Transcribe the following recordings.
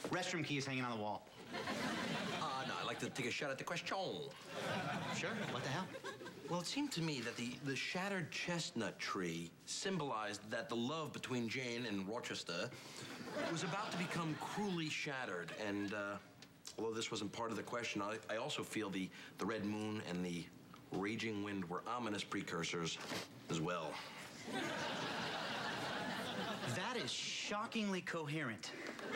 Restroom key is hanging on the wall. No, I'd like to take a shot at the question. Sure, what the hell? Well, it seemed to me that the shattered chestnut tree symbolized that the love between Jane and Rochester was about to become cruelly shattered. And although this wasn't part of the question, I also feel the red moon and the raging wind were ominous precursors as well. That is shockingly coherent.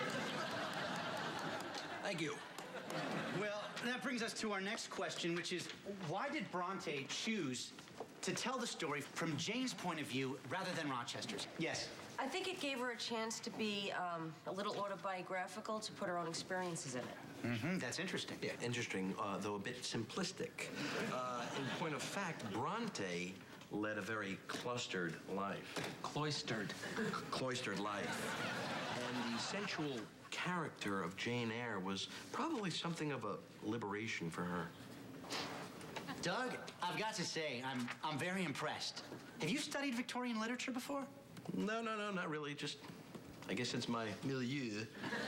Thank you. Well, that brings us to our next question, which is, why did Bronte choose to tell the story from Jane's point of view rather than Rochester's? Yes? I think it gave her a chance to be a little autobiographical, to put her own experiences in it. Mm-hmm, that's interesting. Yeah, interesting, though a bit simplistic. In point of fact, Bronte led a very clustered life. Cloistered. Cloistered life. And the sensual character of Jane Eyre was probably something of a liberation for her. Doug, I've got to say, I'm very impressed. Have you studied Victorian literature before? No, not really. Just, I guess it's my milieu.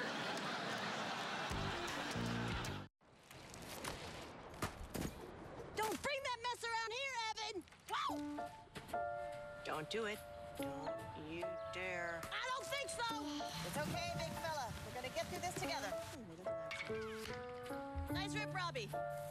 Don't bring that mess around here, Evan! Whoa! Don't do it. Don't you dare. I don't think so! It's okay, big fella. We're gonna get through this together. Nice rip, Robbie.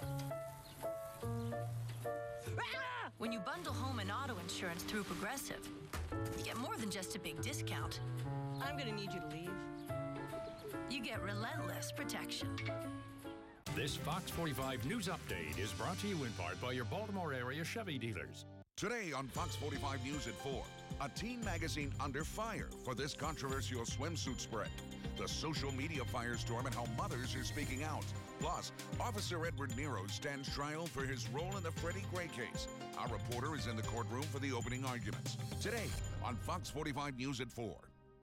When you bundle home and auto insurance through Progressive, you get more than just a big discount. I'm gonna need you to leave. You get relentless protection. This Fox 45 News Update is brought to you in part by your Baltimore area Chevy dealers. Today on Fox 45 News at 4, a teen magazine under fire for this controversial swimsuit spread. The social media firestorm and how mothers are speaking out. Plus, Officer Edward Nero stands trial for his role in the Freddie Gray case. Our reporter is in the courtroom for the opening arguments. Today on Fox 45 News at 4.